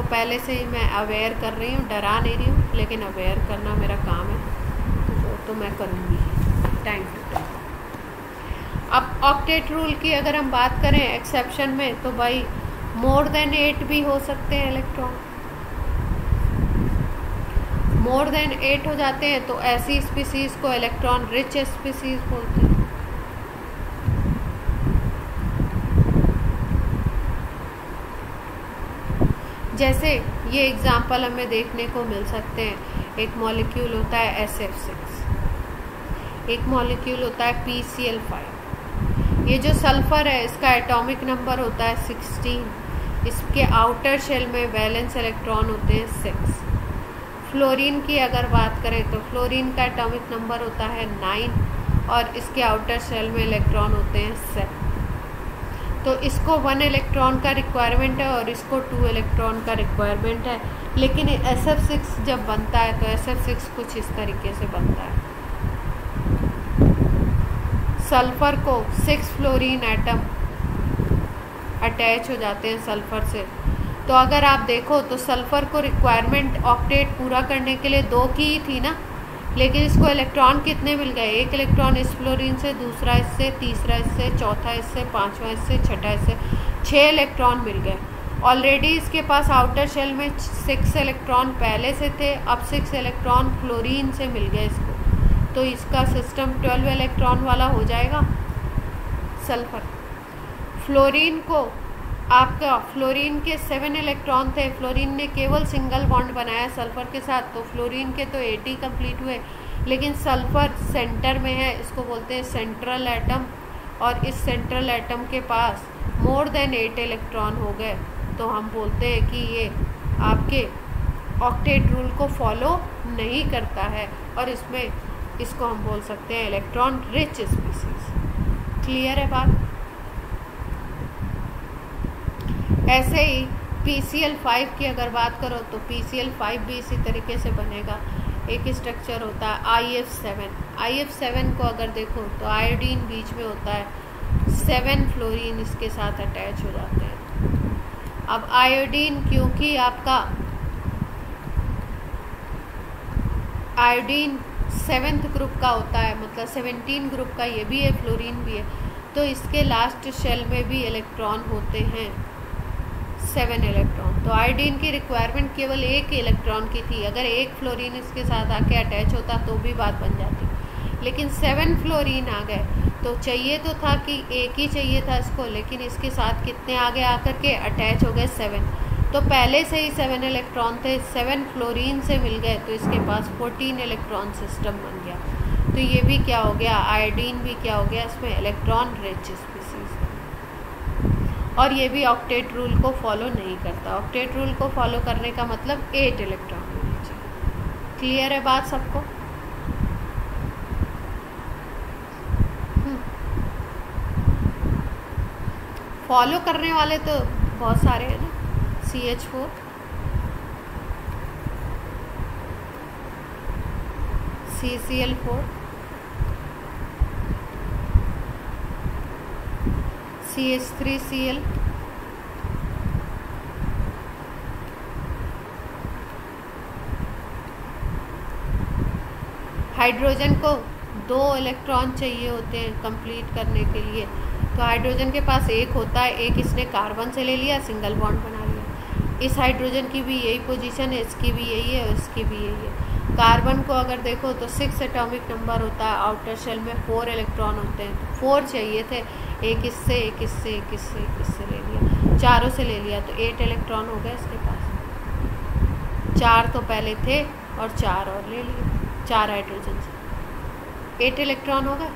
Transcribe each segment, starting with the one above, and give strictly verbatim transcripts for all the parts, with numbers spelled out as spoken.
पहले से ही मैं अवेयर कर रही हूँ, डरा नहीं रही हूँ, लेकिन अवेयर करना मेरा काम है, तो वो तो मैं करूँगी टाइम टू टाइम। अब ऑक्टेट रूल की अगर हम बात करें एक्सेप्शन में, तो भाई मोर देन एट भी हो सकते हैं इलेक्ट्रॉन। मोर देन एट हो जाते हैं तो ऐसी स्पीसीज को इलेक्ट्रॉन रिच स्पीसीज बोलते हैं। जैसे ये एग्जाम्पल हमें देखने को मिल सकते हैं, एक मॉलिक्यूल होता है एस एफ सिक्स, एक मॉलिक्यूल होता है पी सी एल फाइव। ये जो सल्फर है इसका एटॉमिक नंबर होता है सिक्सटीन, इसके आउटर शेल में वैलेंस इलेक्ट्रॉन होते हैं सिक्स। फ्लोरीन की अगर बात करें तो फ्लोरीन का एटॉमिक नंबर होता है नाइन और इसके आउटर शेल में इलेक्ट्रॉन होते हैं सेवन। तो इसको वन इलेक्ट्रॉन का रिक्वायरमेंट है और इसको टू इलेक्ट्रॉन का रिक्वायरमेंट है। लेकिन एस एफ सिक्स जब बनता है तो एस एफ सिक्स कुछ इस तरीके से बनता है। सल्फर को सिक्स फ्लोरीन एटम अटैच हो जाते हैं सल्फर से। तो अगर आप देखो तो सल्फर को रिक्वायरमेंट ऑक्टेट पूरा करने के लिए दो की ही थी ना, लेकिन इसको इलेक्ट्रॉन कितने मिल गए? एक इलेक्ट्रॉन इस फ्लोरीन से, दूसरा इससे, तीसरा इससे, चौथा इससे, पांचवा इससे, छठा इससे, छः इलेक्ट्रॉन मिल गए। ऑलरेडी इसके पास आउटर शेल में सिक्स इलेक्ट्रॉन पहले से थे, अब सिक्स इलेक्ट्रॉन फ्लोरीन से मिल गए इसको, तो इसका सिस्टम ट्वेल्व इलेक्ट्रॉन वाला हो जाएगा सल्फर। फ्लोरीन को आपका फ्लोरीन के सेवन इलेक्ट्रॉन थे, फ्लोरीन ने केवल सिंगल बॉन्ड बनाया सल्फर के साथ, तो फ्लोरीन के तो एटी कंप्लीट हुए, लेकिन सल्फर सेंटर में है, इसको बोलते हैं सेंट्रल एटम, और इस सेंट्रल एटम के पास मोर देन एट इलेक्ट्रॉन हो गए, तो हम बोलते हैं कि ये आपके ऑक्टेट रूल को फॉलो नहीं करता है, और इसमें इसको हम बोल सकते हैं इलेक्ट्रॉन रिच स्पीसीज। क्लियर है बात? ऐसे ही पी सी एल फाइव की अगर बात करो तो पी सी एल फाइव भी इसी तरीके से बनेगा। एक स्ट्रक्चर होता है I F seven. I F seven को अगर देखो तो आयोडीन बीच में होता है, सेवन फ्लोरीन इसके साथ अटैच हो जाते हैं। अब आयोडीन क्योंकि आपका आयोडीन सेवेंथ ग्रुप का होता है, मतलब सेवेंटीन ग्रुप का ये भी है, फ्लोरीन भी है, तो इसके लास्ट शेल में भी इलेक्ट्रॉन होते हैं सेवन इलेक्ट्रॉन। तो आयोडीन की रिक्वायरमेंट केवल एक इलेक्ट्रॉन की थी, अगर एक फ्लोरीन इसके साथ आके अटैच होता तो भी बात बन जाती, लेकिन सेवन फ्लोरीन आ गए तो चाहिए तो था कि एक ही चाहिए था इसको, लेकिन इसके साथ कितने आगे आकर के अटैच हो गए सेवन, तो पहले से ही सेवन इलेक्ट्रॉन थे, सेवन फ्लोरीन से मिल गए, तो इसके पास फोर्टीन इलेक्ट्रॉन सिस्टम बन गया। तो ये भी क्या हो गया, आयोडीन भी क्या हो गया, इसमें इलेक्ट्रॉन रिच स्पीसीज है। और ये भी ऑक्टेट रूल को फॉलो नहीं करता। ऑक्टेट रूल को फॉलो करने का मतलब एट इलेक्ट्रॉन होने चाहिए। क्लियर है बात सबको? फॉलो करने वाले तो बहुत सारे हैं ना, C H four, C C L four, C H three C L, hydrogen को दो इलेक्ट्रॉन चाहिए होते हैं कंप्लीट करने के लिए, तो हाइड्रोजन के पास एक होता है, एक इसने कार्बन से ले लिया, सिंगल बॉन्ड बना लिया। इस हाइड्रोजन की भी यही पोजीशन है, इसकी भी यही है और इसकी भी यही है। कार्बन को अगर देखो तो सिक्स एटॉमिक नंबर होता है, आउटर शेल में फोर इलेक्ट्रॉन होते हैं, तो फोर चाहिए थे, एक इससे एक इससे एक इससे एक इससे ले लिया, चारों से ले लिया, तो एट इलेक्ट्रॉन हो गए इसके पास। चार तो पहले थे और चार और ले लिए, चार हाइड्रोजन से एट इलेक्ट्रॉन हो गए।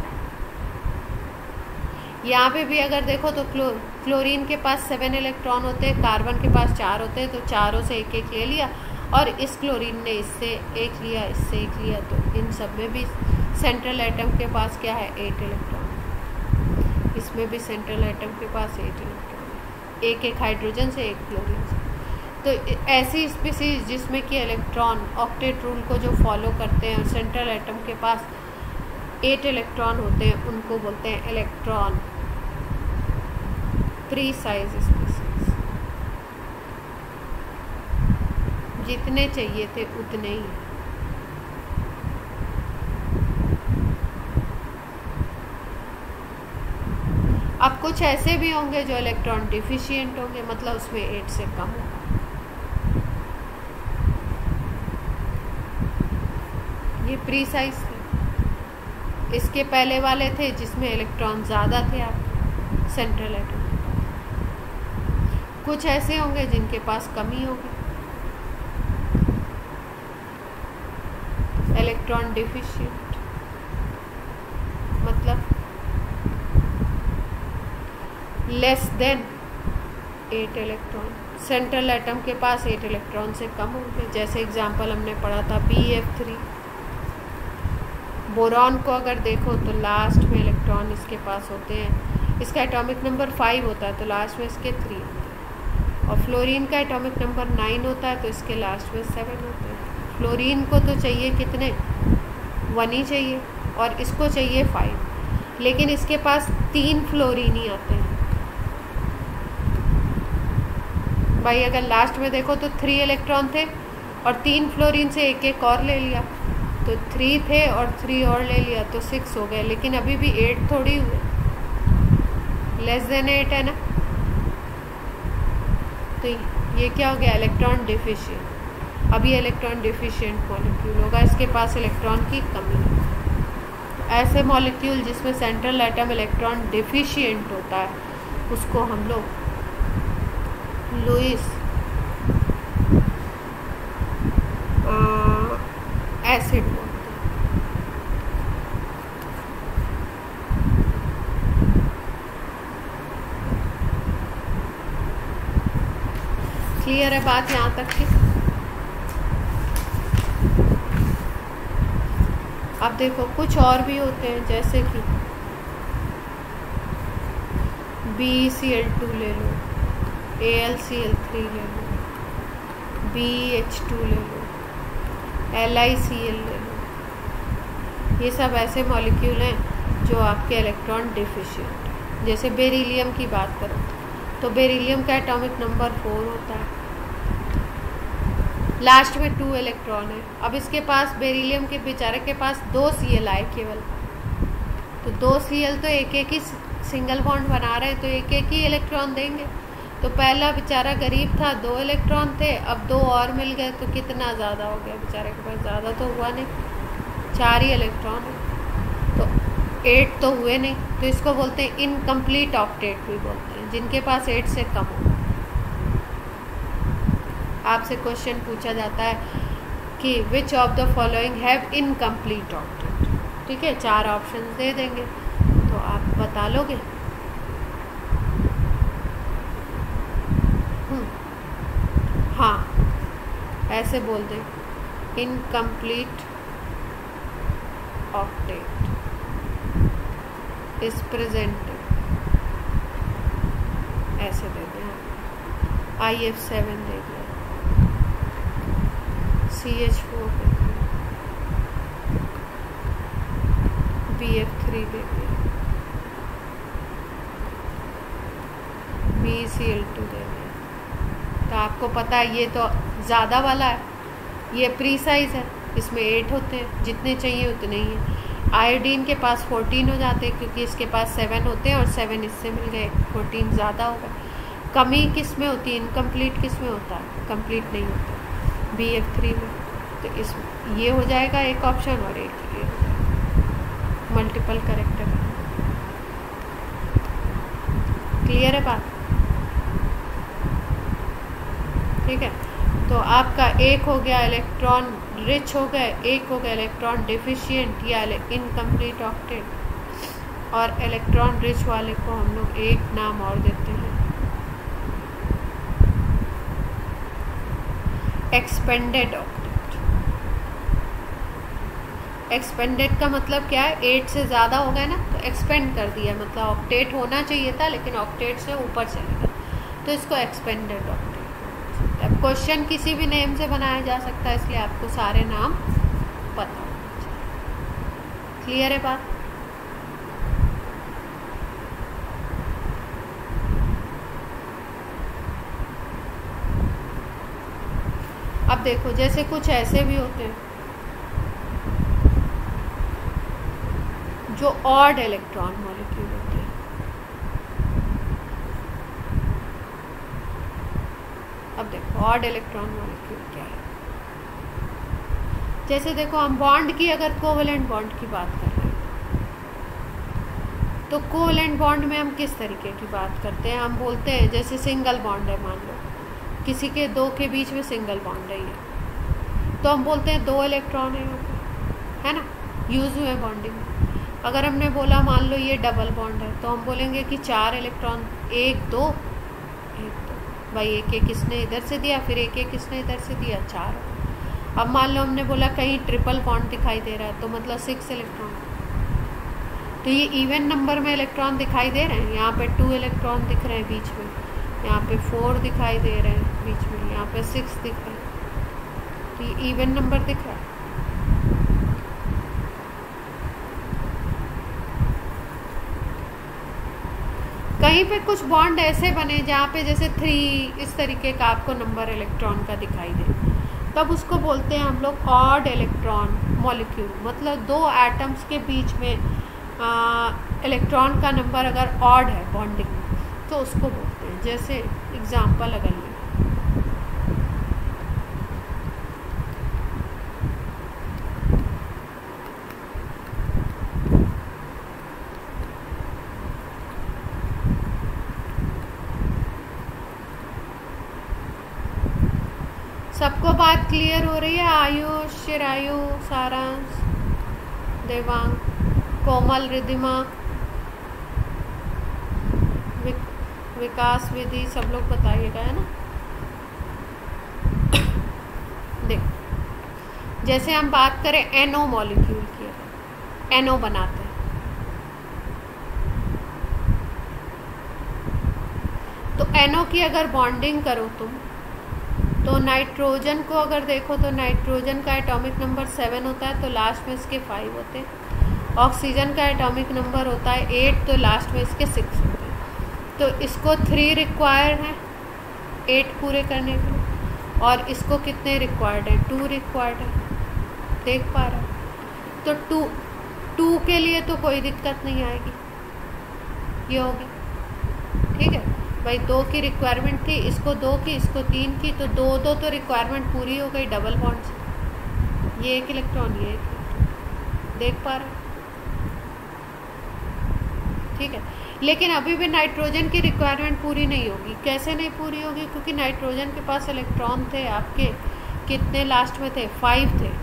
यहाँ पे भी अगर देखो तो क्लो क्लोरीन के पास सेवन इलेक्ट्रॉन होते हैं, कार्बन के पास चार होते हैं, तो चारों से एक एक ले लिया, और इस क्लोरीन ने इससे एक लिया, इससे एक लिया, तो इन सब में भी सेंट्रल एटम के पास क्या है, एट इलेक्ट्रॉन। इसमें भी सेंट्रल एटम के पास एट इलेक्ट्रॉन, एक एक हाइड्रोजन से, एक क्लोरीन से। तो ऐसी स्पीसीज जिसमें कि इलेक्ट्रॉन ऑक्टेट रूल को जो फॉलो करते हैं और सेंट्रल एटम के पास एट इलेक्ट्रॉन होते हैं, उनको बोलते हैं इलेक्ट्रॉन प्रीसाइज स्पीसीज। जितने चाहिए थे उतने ही। अब कुछ ऐसे भी होंगे जो इलेक्ट्रॉन डिफिशिएंट होंगे, मतलब उसमें एट से कम होगा। ये प्रीसाइज थे। इसके पहले वाले थे जिसमें इलेक्ट्रॉन ज़्यादा थे आपके सेंट्रल एटम। कुछ ऐसे होंगे जिनके पास कमी होगी, इलेक्ट्रॉन डिफिशिएंट, मतलब less than eight electron. Central atom के पास एट इलेक्ट्रॉन से कम होंगे। जैसे एग्जांपल हमने पढ़ा था बी एफ थ्री। बोरॉन को अगर देखो तो लास्ट में इलेक्ट्रॉन इसके पास होते हैं, इसका एटॉमिक नंबर फाइव होता है तो लास्ट में इसके थ्री होते हैं। और फ्लोरीन का एटॉमिक नंबर नाइन होता है तो इसके लास्ट में सेवन होते हैं। फ्लोरीन को तो चाहिए कितने, वन ही चाहिए, और इसको चाहिए फाइव, लेकिन इसके पास तीन फ्लोरीन ही आते हैं। भाई अगर लास्ट में देखो तो थ्री इलेक्ट्रॉन थे और तीन फ्लोरीन से एक एक और ले लिया, तो थ्री थे और थ्री और ले लिया तो सिक्स हो गए, लेकिन अभी भी एट थोड़ी हुए, लेस देन एट है ना। तो ये क्या हो गया, इलेक्ट्रॉन डिफिशिएंट। अब ये इलेक्ट्रॉन डिफिशिएंट मॉलिक्यूल होगा, इसके पास इलेक्ट्रॉन की कमी है। ऐसे मॉलिक्यूल जिसमें सेंट्रल एटम इलेक्ट्रॉन डिफिशिएंट होता है उसको हम लोग लुईस एसिड बोलते हैं। क्लियर है बात यहाँ तक की? अब देखो कुछ और भी होते हैं, जैसे कि बी सी एल टू ले लो, A L C L three ले लो, बी एच टू ले लो, एल आई सी एल ले लो। ये सब ऐसे मॉलिक्यूल हैं जो आपके इलेक्ट्रॉन डिफिशिएंट है। जैसे बेरिलियम की बात करो तो बेरिलियम का एटॉमिक नंबर फोर होता है, लास्ट में टू इलेक्ट्रॉन है। अब इसके पास बेरिलियम के बेचारे के पास दो सी एल आए केवल, तो दो सी एल तो एक एक ही सिंगल बॉन्ड बना रहे हैं तो एक एक ही इलेक्ट्रॉन देंगे। तो पहला बेचारा गरीब था, दो इलेक्ट्रॉन थे, अब दो और मिल गए तो कितना ज़्यादा हो गया, बेचारे के पास ज़्यादा तो हुआ नहीं, चार ही इलेक्ट्रॉन है तो एट तो हुए नहीं। तो इसको बोलते हैं इनकम्प्लीट ऑक्टेट भी बोलते हैं, जिनके पास एट से कम हो। आपसे क्वेश्चन पूछा जाता है कि which of the following have incomplete octet, ठीक है, चार ऑप्शन दे देंगे तो आप बता लोगे। हाँ, ऐसे बोल दें इनकम्प्लीट ऑक्टेट इज प्रेजेंट, ऐसे दे दें। आई एफ सेवन दे दिया, सी एच फोर दे दिया, बी एफ थ्री दे दिया, बी सी एल टू दे दिया। तो आपको पता है ये तो ज़्यादा वाला है, ये प्री साइज है, इसमें एट होते हैं, जितने चाहिए उतने ही हैं। आयोडीन के पास फोर्टीन हो जाते हैं क्योंकि इसके पास सेवन होते हैं और सेवन इससे मिल गए, फोर्टीन ज़्यादा होगा। कमी किस में होती है, इनकम्प्लीट किस में होता है, कंप्लीट नहीं होता बी एफ थ्री में। तो इस ये हो जाएगा एक ऑप्शन और एक ये हो जाएगा मल्टीपल करेक्टर। क्लियर है बात? ठीक है, तो आपका एक हो गया इलेक्ट्रॉन रिच हो गए, एक हो गया इलेक्ट्रॉन डिफिशिएंट या इनकम्प्लीट ऑक्टेट, और इलेक्ट्रॉन रिच वाले को हम लोग एक नाम और देते हैं एक्सपेंडेड ऑक्टेट। एक्सपेंडेड का मतलब क्या है, एट से ज़्यादा हो गया ना तो एक्सपेंड कर दिया, मतलब ऑक्टेट होना चाहिए था लेकिन ऑक्टेट से ऊपर चले गया, तो इसको एक्सपेंडेड ऑक्टेट। अब क्वेश्चन किसी भी नेम से बनाया जा सकता है, इसलिए आपको सारे नाम पता होना चाहिए। क्लियर है बात? अब अब देखो जैसे कुछ ऐसे भी होते हैं जो ऑड इलेक्ट्रॉन मॉलिक्यूल होते हैं। अब देखो ऑड इलेक्ट्रॉन मॉलिक्यूल क्या है। जैसे देखो हम बॉन्ड की अगर कोवेलेंट बॉन्ड की बात कर रहे हैं तो कोवेलेंट बॉन्ड में हम किस तरीके की बात करते हैं। हम बोलते हैं जैसे सिंगल बॉन्ड है, मान लो किसी के दो के बीच में सिंगल बॉन्ड है ये, तो हम बोलते हैं दो इलेक्ट्रॉन है यहाँ पे, है ना, यूज हुए बॉन्डिंग में। अगर हमने बोला मान लो ये डबल बॉन्ड है तो हम बोलेंगे कि चार इलेक्ट्रॉन, एक दो एक दो, भाई एक एक किसने इधर से दिया, फिर एक एक किसने इधर से दिया, चार। अब मान लो हमने बोला कहीं ट्रिपल बॉन्ड दिखाई दे रहा है तो मतलब सिक्स इलेक्ट्रॉन। तो ये इवन नंबर में इलेक्ट्रॉन दिखाई दे रहे हैं, यहाँ पे टू इलेक्ट्रॉन दिख रहे हैं बीच में, यहाँ पे फोर दिखाई दे रहे हैं बीच में, यहाँ पे सिक्स दिख रहे हैं। तो ये इवन नंबर दिख रहा है। कहीं पे कुछ बॉन्ड ऐसे बने जहाँ पे जैसे थ्री इस तरीके का आपको नंबर इलेक्ट्रॉन का दिखाई दे, तब उसको बोलते हैं हम लोग ऑड इलेक्ट्रॉन मॉलिक्यूल। मतलब दो एटम्स के बीच में इलेक्ट्रॉन का नंबर अगर ऑड है बॉन्डिंग में तो उसको बोलते हैं। जैसे एग्जांपल अगर लें, सबको बात क्लियर हो रही है? आयुष, चिरायु, सारांश, देवांग, कोमल, रिद्धिमा, विक, विकास, विधि, सब लोग बताइएगा, है ना। देख जैसे हम बात करें एनओ मॉलिक्यूल की, एनओ बनाते हैं तो एनओ की अगर बॉन्डिंग करो तुम तो नाइट्रोजन को अगर देखो तो नाइट्रोजन का एटॉमिक नंबर सेवन होता है तो लास्ट में इसके फाइव होते हैं। ऑक्सीजन का एटॉमिक नंबर होता है एट तो लास्ट में इसके सिक्स होते हैं। तो इसको थ्री रिक्वायर्ड है एट पूरे करने के लिए, और इसको कितने रिक्वायर्ड है, टू रिक्वायर्ड है। देख पा रहे हो? तो टू टू के लिए तो कोई दिक्कत नहीं आएगी, ये होगी, ठीक है भाई। दो की रिक्वायरमेंट थी, इसको दो की, इसको तीन की, तो दो दो तो रिक्वायरमेंट पूरी हो गई डबल बॉन्ड से। ये एक इलेक्ट्रॉन, ये एक इलेक्ट्रॉन, देख पा रहे, ठीक है। लेकिन अभी भी नाइट्रोजन की रिक्वायरमेंट पूरी नहीं होगी। कैसे नहीं पूरी होगी? क्योंकि नाइट्रोजन के पास इलेक्ट्रॉन थे आपके कितने, लास्ट में थे फाइव थे,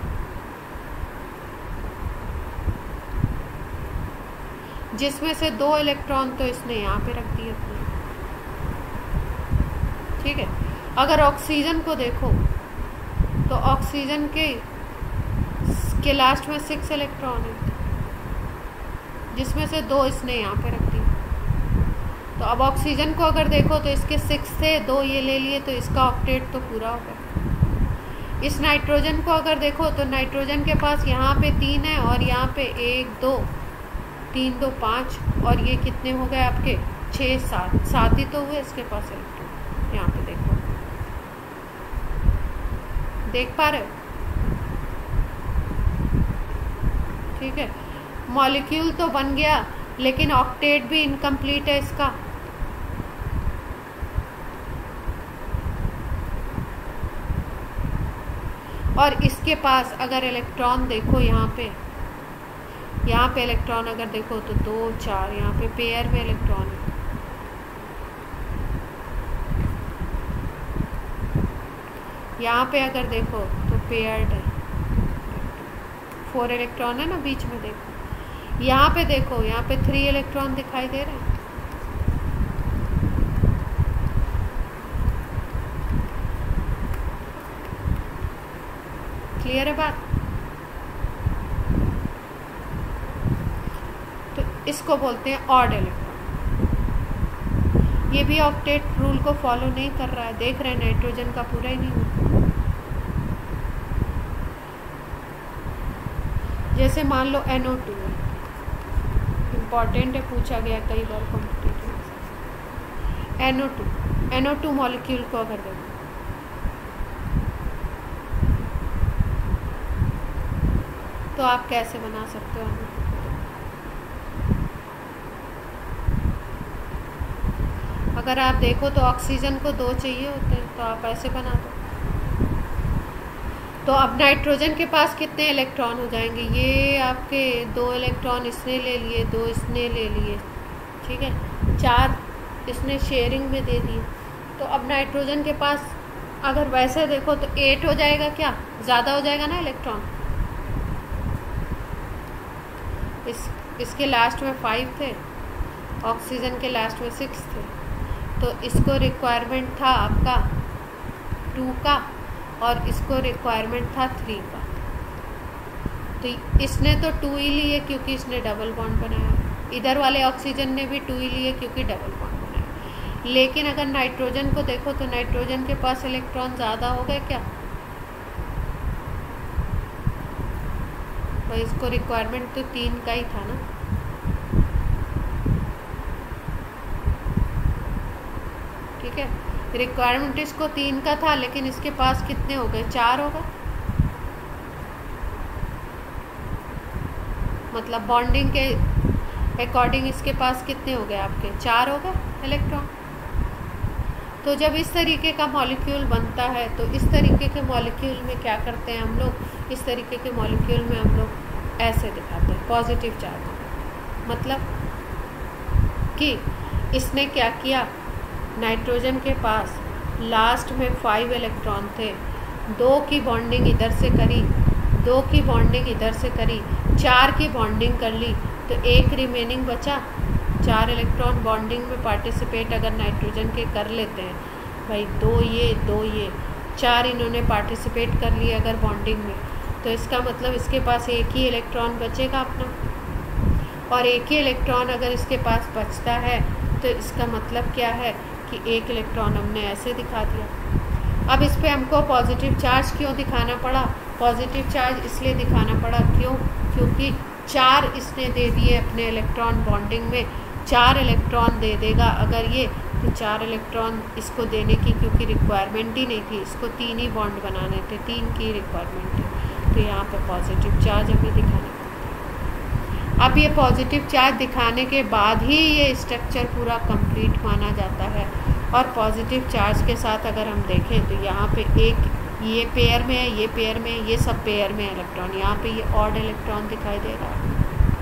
जिसमें से दो इलेक्ट्रॉन तो इसने यहाँ पे रख दिए अपने, ठीक है। अगर ऑक्सीजन को देखो तो ऑक्सीजन के के लास्ट में सिक्स इलेक्ट्रॉन है, जिसमें से दो इसने यहाँ पे रख दिए। तो अब ऑक्सीजन को अगर देखो तो इसके सिक्स थे, दो ये ले लिए तो इसका ऑक्टेट तो पूरा हो गया। इस नाइट्रोजन को अगर देखो तो नाइट्रोजन के पास यहाँ पे तीन है और यहाँ पे एक दो तीन दो पाँच, और ये कितने हो गए आपके, छः सात, सात ही तो हुए इसके पास इलेक्ट्रॉन। यहाँ पे देखो, देख पा रहे हो, ठीक है। मॉलिक्यूल तो बन गया लेकिन ऑक्टेट भी इनकम्प्लीट है इसका। और इसके पास अगर इलेक्ट्रॉन देखो, यहाँ पे यहाँ पे इलेक्ट्रॉन अगर देखो तो दो चार, यहाँ पे पेयर में इलेक्ट्रॉन है। यहाँ पे अगर देखो तो पेयर्ड है, फोर इलेक्ट्रॉन है ना बीच में, देखो यहाँ पे देखो, यहाँ पे थ्री इलेक्ट्रॉन दिखाई दे रहे हैं। क्लियर है बात? तो इसको बोलते हैं ऑड इलेक्ट्रॉन। ये भी ऑक्टेट रूल को फॉलो नहीं कर रहा है, देख रहे हैं नाइट्रोजन का पूरा ही नहीं हुआ। जैसे मान लो एन ओ टू है, इम्पॉर्टेंट है, पूछा गया कई बार कॉम्पिटिटिव में। N O two N O two molecule को अगर देखो तो आप कैसे बना सकते हो? अगर आप देखो तो ऑक्सीजन को दो चाहिए होते हैं, तो आप ऐसे बना दो। तो अब नाइट्रोजन के पास कितने इलेक्ट्रॉन हो जाएंगे? ये आपके दो इलेक्ट्रॉन इसने ले लिए, दो इसने ले लिए, ठीक है, चार इसने शेयरिंग में दे दिए। तो अब नाइट्रोजन के पास अगर वैसे देखो तो एट हो जाएगा, क्या ज़्यादा हो जाएगा ना इलेक्ट्रॉन। इस इसके लास्ट में फाइव थे, ऑक्सीजन के लास्ट में सिक्स थे, तो इसको रिक्वायरमेंट था आपका टू का और इसको रिक्वायरमेंट था थ्री का। तो इसने तो टू ही लिए क्योंकि इसने डबल बॉन्ड बनाया, इधर वाले ऑक्सीजन ने भी टू ही लिए क्योंकि डबल बॉन्ड बनाया। लेकिन अगर नाइट्रोजन को देखो तो नाइट्रोजन के पास इलेक्ट्रॉन ज़्यादा हो गए क्या? भाई इसको रिक्वायरमेंट तो तीन का ही था ना, ठीक है, रिक्वायरमेंट इसको तीन का था, लेकिन इसके पास कितने हो गए? चार हो गए। मतलब बॉन्डिंग के अकॉर्डिंग इसके पास कितने हो गए आपके? चार हो गए इलेक्ट्रॉन। तो जब इस तरीके का मॉलिक्यूल बनता है तो इस तरीके के मॉलिक्यूल में क्या करते हैं हम लोग? इस तरीके के मॉलिक्यूल में हम लोग ऐसे दिखाते हैं पॉजिटिव चार्ज। मतलब कि इसने क्या किया, नाइट्रोजन के पास लास्ट में फाइव इलेक्ट्रॉन थे, दो की बॉन्डिंग इधर से करी, दो की बॉन्डिंग इधर से करी, चार की बॉन्डिंग कर ली, तो एक रिमेनिंग बचा। चार इलेक्ट्रॉन बॉन्डिंग में पार्टिसिपेट अगर नाइट्रोजन के कर लेते हैं, भाई दो ये दो ये चार इन्होंने पार्टिसिपेट कर लिए अगर बॉन्डिंग में, तो इसका मतलब इसके पास एक ही इलेक्ट्रॉन बचेगा अपना। और एक ही इलेक्ट्रॉन अगर इसके पास बचता है तो इसका मतलब क्या है कि एक इलेक्ट्रॉन हमने ऐसे दिखा दिया। अब इस पर हमको पॉजिटिव चार्ज क्यों दिखाना पड़ा? पॉजिटिव चार्ज इसलिए दिखाना पड़ा क्यों? क्योंकि चार इसने दे दिए अपने इलेक्ट्रॉन बॉन्डिंग में, चार इलेक्ट्रॉन दे देगा अगर ये, तो चार इलेक्ट्रॉन इसको देने की क्योंकि रिक्वायरमेंट ही नहीं थी, इसको तीन ही बॉन्ड बनाने थे, तीन की रिक्वायरमेंट थी, तो यहाँ पे पॉजिटिव चार्ज हमें दिखाना पड़ता है। अब ये पॉजिटिव चार्ज दिखाने के बाद ही ये स्ट्रक्चर पूरा कंप्लीट माना जाता है। और पॉजिटिव चार्ज के साथ अगर हम देखें तो यहाँ पे एक ये पेयर में है, ये पेयर में है, ये सब पेयर में इलेक्ट्रॉन, यहाँ पे ये ऑड इलेक्ट्रॉन दिखाई दे रहा है।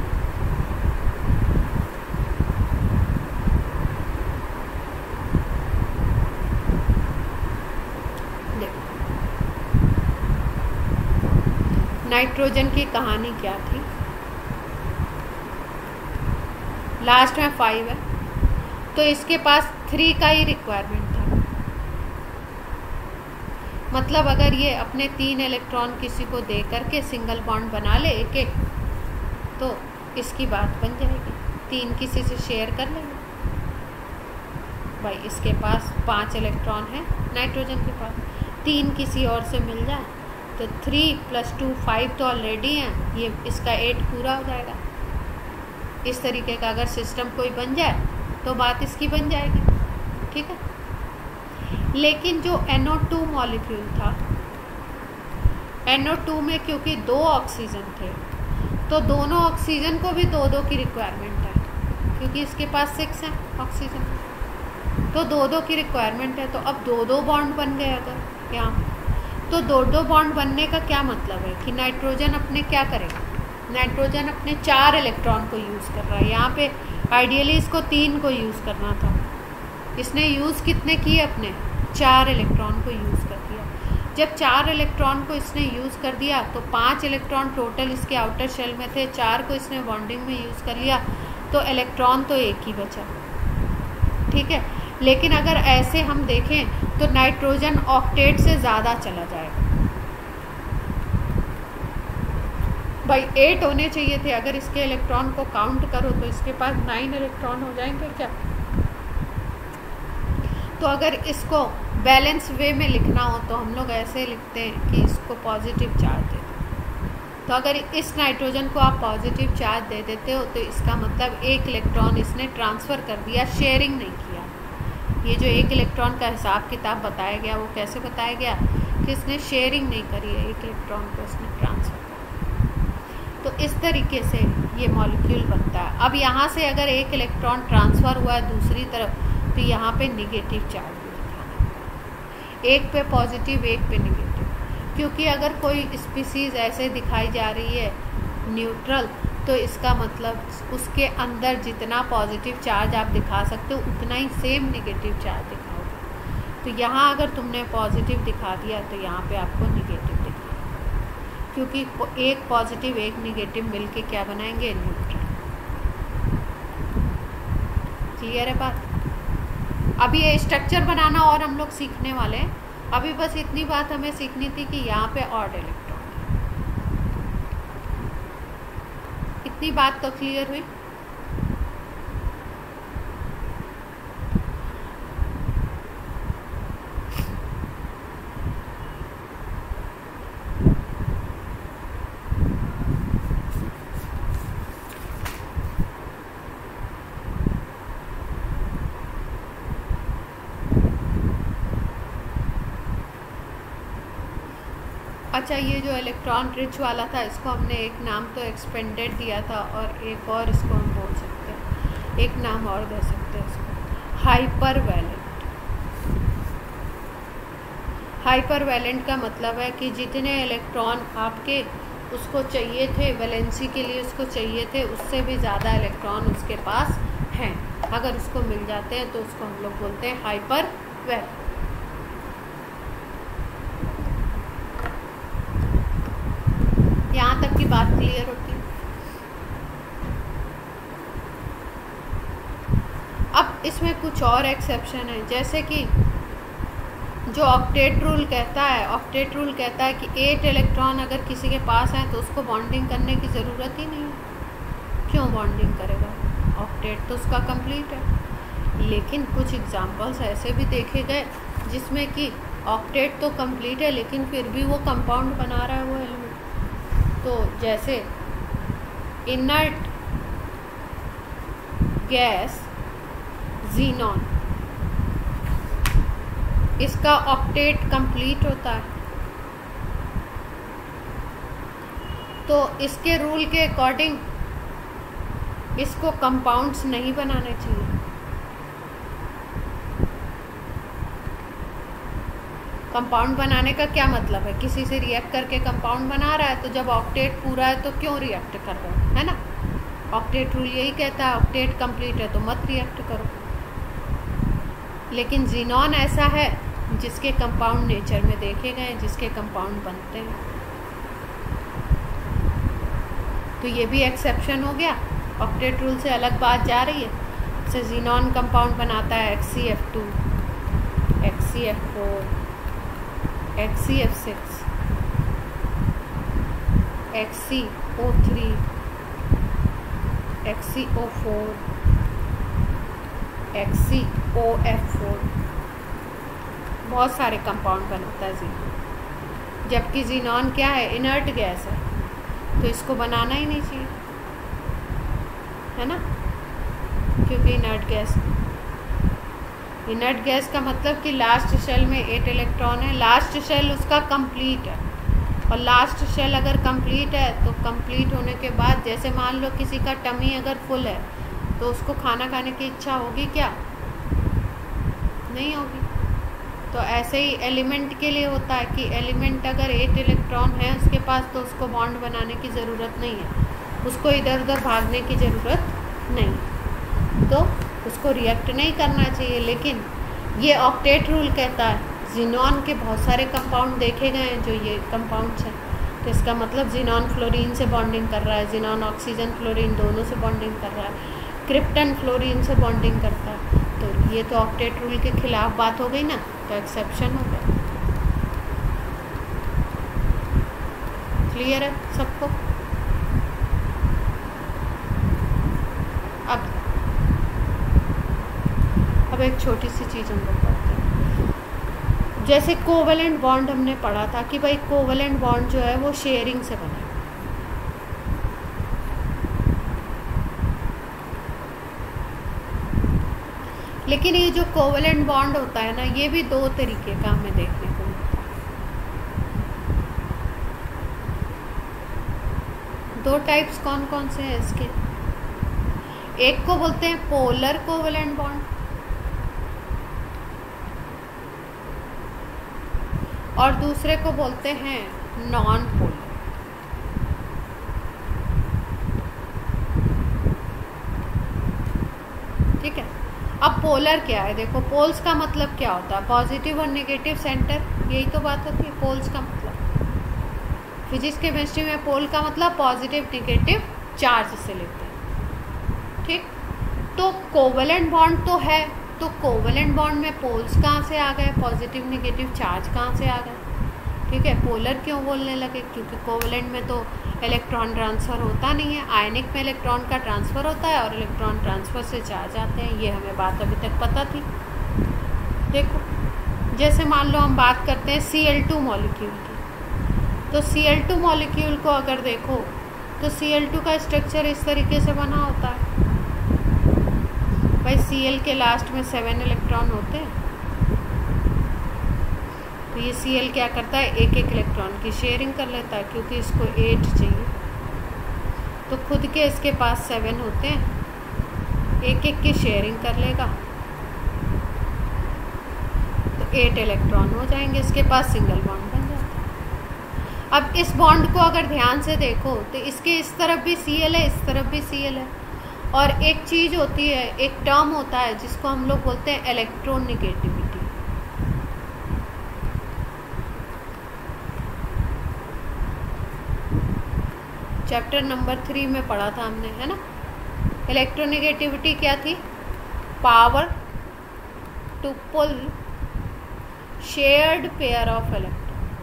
नाइट्रोजन की कहानी क्या थी? लास्ट में फाइव है, तो इसके पास थ्री का ही रिक्वायरमेंट था। मतलब अगर ये अपने तीन इलेक्ट्रॉन किसी को दे करके सिंगल बॉन्ड बना ले एक एक, तो इसकी बात बन जाएगी, तीन किसी से शेयर कर लेंगे। भाई इसके पास पांच इलेक्ट्रॉन है नाइट्रोजन के पास, तीन किसी और से मिल जाए तो थ्री प्लस टू फाइव तो ऑलरेडी हैं, ये इसका एट पूरा हो जाएगा। इस तरीके का अगर सिस्टम कोई बन जाए तो बात इसकी बन जाएगी, ठीक है। लेकिन जो एन ओ टू मॉलिक्यूल था, एन ओ टू में क्योंकि दो ऑक्सीजन थे, तो दोनों ऑक्सीजन को भी दो दो की रिक्वायरमेंट है, क्योंकि इसके पास सिक्स है ऑक्सीजन, तो दो दो की रिक्वायरमेंट है। तो अब दो दो बॉन्ड बन गए अगर यहाँ, तो दो दो बॉन्ड बनने का क्या मतलब है कि नाइट्रोजन अपने क्या करेगा, नाइट्रोजन अपने चार इलेक्ट्रॉन को यूज़ कर रहा है। यहाँ पे आइडियली इसको तीन को यूज़ करना था, इसने यूज़ कितने किए? अपने चार इलेक्ट्रॉन को यूज़ कर दिया। जब चार इलेक्ट्रॉन को इसने यूज़ कर दिया तो पांच इलेक्ट्रॉन टोटल इसके आउटर शेल में थे, चार को इसने बॉन्डिंग में यूज़ कर लिया, तो इलेक्ट्रॉन तो एक ही बचा, ठीक है। लेकिन अगर ऐसे हम देखें तो नाइट्रोजन ऑक्टेट से ज़्यादा चला जाएगा। भाई एट होने चाहिए थे, अगर इसके इलेक्ट्रॉन को काउंट करो तो इसके पास नाइन इलेक्ट्रॉन हो जाएंगे क्या? तो अगर इसको बैलेंस वे में लिखना हो तो हम लोग ऐसे लिखते हैं कि इसको पॉजिटिव चार्ज दे दो। तो अगर इस नाइट्रोजन को आप पॉजिटिव चार्ज दे देते हो तो इसका मतलब एक इलेक्ट्रॉन इसने ट्रांसफ़र कर दिया, शेयरिंग नहीं किया। ये जो एक इलेक्ट्रॉन का हिसाब किताब बताया गया वो कैसे बताया गया कि इसने शेयरिंग नहीं करी है, एक इलेक्ट्रॉन को इसने ट्रांसफ़र किया। तो इस तरीके से ये मॉलिक्यूल बनता है। अब यहाँ से अगर एक इलेक्ट्रॉन ट्रांसफ़र हुआ है दूसरी तरफ तो यहाँ पे निगेटिव चार्ज भी दिखाना, एक पे पॉजिटिव एक पे निगेटिव, क्योंकि अगर कोई स्पीसीज़ ऐसे दिखाई जा रही है न्यूट्रल तो इसका मतलब उसके अंदर जितना पॉजिटिव चार्ज आप दिखा सकते हो उतना ही सेम निगेटिव चार्ज दिखाओगे। तो यहाँ अगर तुमने पॉजिटिव दिखा दिया तो यहाँ पे आपको निगेटिव दिखा, क्योंकि एक पॉजिटिव एक निगेटिव मिलके क्या बनाएंगे, न्यूट्रल। क्लियर है बात? अभी ये स्ट्रक्चर बनाना और हम लोग सीखने वाले हैं। अभी बस इतनी बात हमें सीखनी थी कि यहाँ पे ऑड इलेक्ट्रॉन, इतनी बात तो क्लियर हुई। अच्छा, ये जो इलेक्ट्रॉन रिच वाला था इसको हमने एक नाम तो एक्सपेंडेड दिया था और एक और इसको हम बोल सकते हैं, एक नाम और दे सकते हैं इसको, हाइपर वैलेंट। हाइपर वैलेंट का मतलब है कि जितने इलेक्ट्रॉन आपके उसको चाहिए थे, वैलेंसी के लिए उसको चाहिए थे, उससे भी ज़्यादा इलेक्ट्रॉन उसके पास हैं। अगर उसको मिल जाते हैं तो उसको हम लोग बोलते हैं हाइपर वैलेंट। यहाँ तक की बात क्लियर होती है। अब इसमें कुछ और एक्सेप्शन है, जैसे कि जो ऑक्टेट रूल कहता है, ऑक्टेट रूल कहता है कि एट इलेक्ट्रॉन अगर किसी के पास है तो उसको बॉन्डिंग करने की ज़रूरत ही नहीं है। क्यों बॉन्डिंग करेगा, ऑक्टेट तो उसका कंप्लीट है। लेकिन कुछ एग्जांपल्स ऐसे भी देखे गए जिसमें कि ऑक्टेट तो कंप्लीट है लेकिन फिर भी वो कंपाउंड बना रहा है वो एलिमेंट। तो जैसे इनर्ट गैस ज़ीनॉन, इसका ऑक्टेट कंप्लीट होता है, तो इसके रूल के अकॉर्डिंग इसको कंपाउंड्स नहीं बनाने चाहिए। कंपाउंड बनाने का क्या मतलब है, किसी से रिएक्ट करके कंपाउंड बना रहा है, तो जब ऑक्टेट पूरा है तो क्यों रिएक्ट कर रहा है, है ना। ऑक्टेट रूल यही कहता है ऑक्टेट कंप्लीट है तो मत रिएक्ट करो। लेकिन ज़ीनॉन ऐसा है जिसके कंपाउंड नेचर में देखे गए, जिसके कंपाउंड बनते हैं, तो ये भी एक्सेप्शन हो गया, ऑक्टेट रूल से अलग बात जा रही है। जैसे ज़ीनॉन कंपाउंड बनाता है X C F two, X C F four, X C F six, X C O three, X C O four, X C O F four, बहुत सारे कंपाउंड बनाता है ज़ीनॉन। जबकि ज़ीनॉन क्या है, इनर्ट गैस है, तो इसको बनाना ही नहीं चाहिए, है ना, क्योंकि इनर्ट गैस इनर्ट गैस का मतलब कि लास्ट शेल में एट इलेक्ट्रॉन है, लास्ट शेल उसका कंप्लीट है, और लास्ट शेल अगर कंप्लीट है तो कंप्लीट होने के बाद जैसे मान लो किसी का टमी अगर फुल है तो उसको खाना खाने की इच्छा होगी क्या, नहीं होगी। तो ऐसे ही एलिमेंट के लिए होता है कि एलिमेंट अगर एट इलेक्ट्रॉन है उसके पास तो उसको बॉन्ड बनाने की ज़रूरत नहीं है, उसको इधर उधर भागने की ज़रूरत नहीं, तो उसको रिएक्ट नहीं करना चाहिए। लेकिन ये ऑक्टेट रूल कहता है ज़ीनॉन के बहुत सारे कंपाउंड देखे गए हैं जो ये कंपाउंड्स हैं, तो इसका मतलब ज़ीनॉन फ्लोरीन से बॉन्डिंग कर रहा है, ज़ीनॉन ऑक्सीजन फ्लोरीन दोनों से बॉन्डिंग कर रहा है, क्रिप्टन फ्लोरीन से बॉन्डिंग करता है, तो ये तो ऑक्टेट रूल के खिलाफ बात हो गई ना, तो एक्सेप्शन हो गया। क्लियर है सबको? अब अब एक छोटी सी चीज़ हम लोग पढ़ते हैं, जैसे कोवेलेंट बॉन्ड हमने पढ़ा था कि भाई कोवेलेंट बॉन्ड जो है वो शेयरिंग से बना, लेकिन ये जो कोवेलेंट बॉन्ड होता है ना, ये भी दो तरीके का हमें देखने को मिलता है। दो टाइप्स कौन कौन से हैं इसके? एक को बोलते हैं पोलर कोवेलेंट बॉन्ड और दूसरे को बोलते हैं नॉन पोलर। ठीक है, अब पोलर क्या है? देखो, पोल्स का मतलब क्या होता है? पॉजिटिव और नेगेटिव सेंटर, यही तो बात होती है पोल्स का मतलब। फिजिक्स केमिस्ट्री में पोल का मतलब पॉजिटिव नेगेटिव चार्ज से लेते हैं। ठीक, तो कोवेलेंट बॉन्ड तो है, तो कोवेलेंट बॉन्ड में पोल्स कहाँ से आ गए? पॉजिटिव नेगेटिव चार्ज कहाँ से आ गए? ठीक है, पोलर क्यों बोलने लगे? क्योंकि कोवेलेंट में तो इलेक्ट्रॉन ट्रांसफ़र होता नहीं है, आयनिक में इलेक्ट्रॉन का ट्रांसफ़र होता है और इलेक्ट्रॉन ट्रांसफ़र से चार्ज आते हैं। ये हमें बात अभी तक पता थी। देखो, जैसे मान लो हम बात करते हैं सी एल टू मॉलिक्यूल की, तो सी एल टू मॉलिक्यूल को अगर देखो तो सी एल टू का स्ट्रक्चर इस तरीके से बना होता है भाई। सी एल के लास्ट में सेवन इलेक्ट्रॉन होते हैं, तो ये सी एल क्या करता है? एक एक इलेक्ट्रॉन की शेयरिंग कर लेता है, क्योंकि इसको एट चाहिए, तो खुद के इसके पास सेवन होते हैं, एक एक की शेयरिंग कर लेगा तो एट इलेक्ट्रॉन हो जाएंगे, इसके पास सिंगल बॉन्ड बन जाता है। अब इस बॉन्ड को अगर ध्यान से देखो तो इसके इस तरफ भी सी एल है, इस तरफ भी सी एल है, और एक चीज़ होती है, एक टर्म होता है जिसको हम लोग बोलते हैं इलेक्ट्रोनेगेटिविटी। चैप्टर नंबर थ्री में पढ़ा था हमने, है ना? इलेक्ट्रोनेगेटिविटी क्या थी? Power to pull shared pair of electron.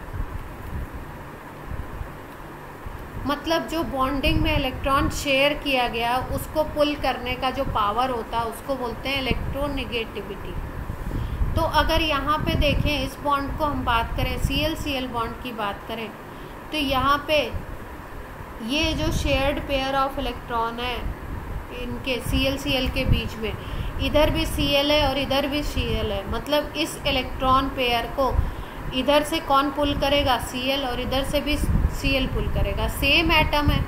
मतलब जो बॉन्डिंग में इलेक्ट्रॉन शेयर किया गया उसको पुल करने का जो पावर होता है उसको बोलते हैं इलेक्ट्रोनेगेटिविटी। तो अगर यहाँ पे देखें, इस बॉन्ड को हम बात करें, C L C L bond की बात करें, तो यहाँ पे ये जो शेयर्ड पेयर ऑफ इलेक्ट्रॉन है इनके सी एल सी एल के बीच में, इधर भी सी एल है और इधर भी सी एल है, मतलब इस इलेक्ट्रॉन पेयर को इधर से कौन पुल करेगा? सी एल, और इधर से भी सी एल पुल करेगा। सेम एटम है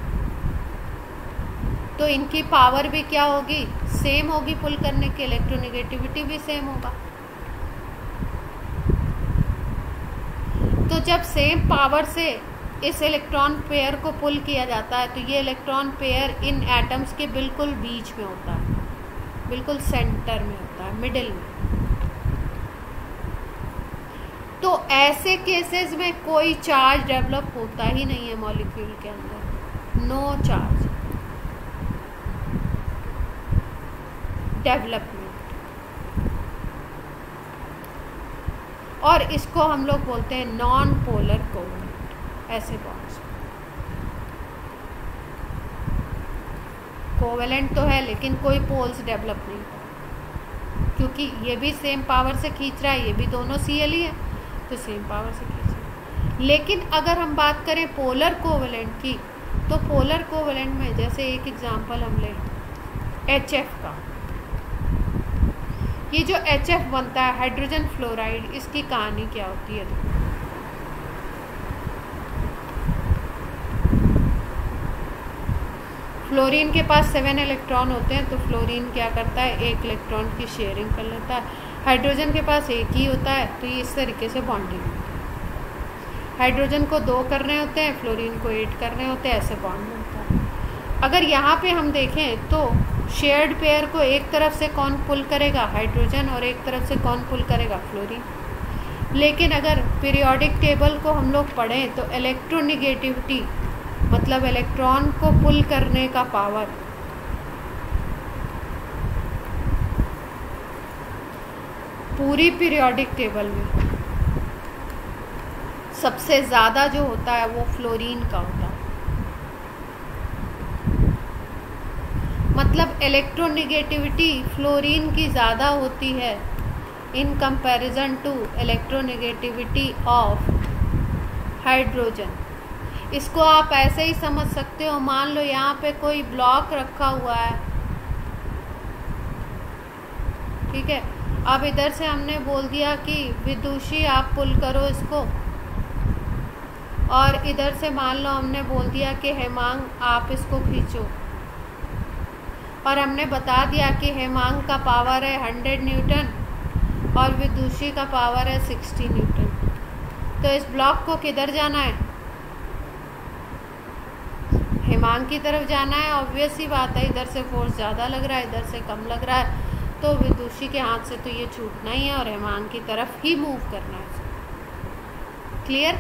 तो इनकी पावर भी क्या होगी? सेम होगी पुल करने की, इलेक्ट्रोनेगेटिविटी भी सेम होगा। तो जब सेम पावर से इस इलेक्ट्रॉन पेयर को पुल किया जाता है तो ये इलेक्ट्रॉन पेयर इन एटम्स के बिल्कुल बीच में होता है, बिल्कुल सेंटर में होता है, मिडिल में। तो ऐसे केसेस में कोई चार्ज डेवलप होता ही नहीं है मॉलिक्यूल के अंदर, नो चार्ज डेवलपमेंट, और इसको हम लोग बोलते हैं नॉन पोलर कोवेलेंट। ऐसे बॉन्ड्स कोवेलेंट तो है लेकिन कोई पोल्स डेवलप नहीं होता, क्योंकि ये भी सेम पावर से खींच रहा है, ये भी दोनों सी एल ही है, तो सेम पावर से खींच रहा है। लेकिन अगर हम बात करें पोलर कोवेलेंट की, तो पोलर कोवेलेंट में जैसे एक एग्जांपल हम लें एच एफ का, ये जो एच एफ बनता है हाइड्रोजन फ्लोराइड, इसकी कहानी क्या होती है? फ्लोरीन के पास सेवन इलेक्ट्रॉन होते हैं, तो फ्लोरीन क्या करता है? एक इलेक्ट्रॉन की शेयरिंग कर लेता है। हाइड्रोजन के पास एक ही होता है, तो ये इस तरीके से बॉन्डिंग होती है। हाइड्रोजन को दो करने होते हैं, फ्लोरीन को एट करने होते हैं, ऐसे बॉन्ड बनता है। अगर यहाँ पे हम देखें तो शेयर्ड पेयर को एक तरफ से कौन पुल करेगा? हाइड्रोजन, और एक तरफ से कौन पुल करेगा? फ्लोरीन। लेकिन अगर पीरियोडिक टेबल को हम लोग पढ़ें तो इलेक्ट्रोनेगेटिविटी मतलब इलेक्ट्रॉन को पुल करने का पावर पूरी पीरियोडिक टेबल में सबसे ज़्यादा जो होता है वो फ्लोरीन का होता है। मतलब इलेक्ट्रोनेगेटिविटी फ्लोरीन की ज़्यादा होती है in comparison to electronegativity of hydrogen. इसको आप ऐसे ही समझ सकते हो, मान लो यहाँ पे कोई ब्लॉक रखा हुआ है, ठीक है, अब इधर से हमने बोल दिया कि विदुषी आप पुल करो इसको, और इधर से मान लो हमने बोल दिया कि हेमांग आप इसको खींचो, और हमने बता दिया कि हेमांग का पावर है हंड्रेड न्यूटन और विदुषी का पावर है सिक्सटी न्यूटन। तो इस ब्लॉक को किधर जाना है? हेमांग की तरफ जाना है। ऑब्वियस ही बात है, इधर से फोर्स ज़्यादा लग रहा है, इधर से कम लग रहा है, तो विदुषी के हाथ से तो ये छूटना ही है और हेमांग की तरफ ही मूव करना है। क्लियर?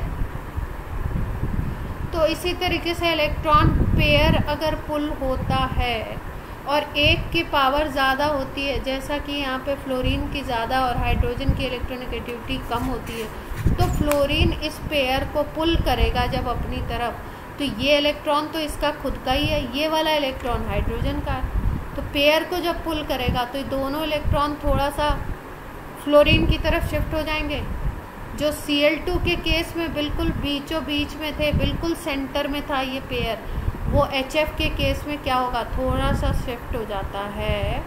तो इसी तरीके से इलेक्ट्रॉन पेयर अगर पुल होता है और एक की पावर ज़्यादा होती है, जैसा कि यहाँ पे फ्लोरीन की ज़्यादा और हाइड्रोजन की इलेक्ट्रोनेगेटिविटी कम होती है, तो फ्लोरीन इस पेयर को पुल करेगा जब अपनी तरफ, तो ये इलेक्ट्रॉन तो इसका खुद का ही है, ये वाला इलेक्ट्रॉन हाइड्रोजन का है। तो पेयर को जब पुल करेगा तो ये दोनों इलेक्ट्रॉन थोड़ा सा फ्लोरीन की तरफ शिफ्ट हो जाएंगे। जो सी एल टू के केस में बिल्कुल बीचों बीच में थे, बिल्कुल सेंटर में था ये पेयर, वो एच एफ के केस में क्या होगा, थोड़ा सा शिफ्ट हो जाता है।